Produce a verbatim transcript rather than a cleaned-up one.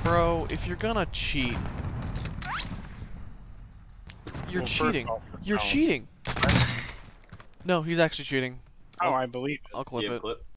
Bro, if you're gonna cheat, you're Well, first cheating. off, You're no. cheating. No, he's actually cheating. Oh, I believe it. I'll clip Yeah, it. clip.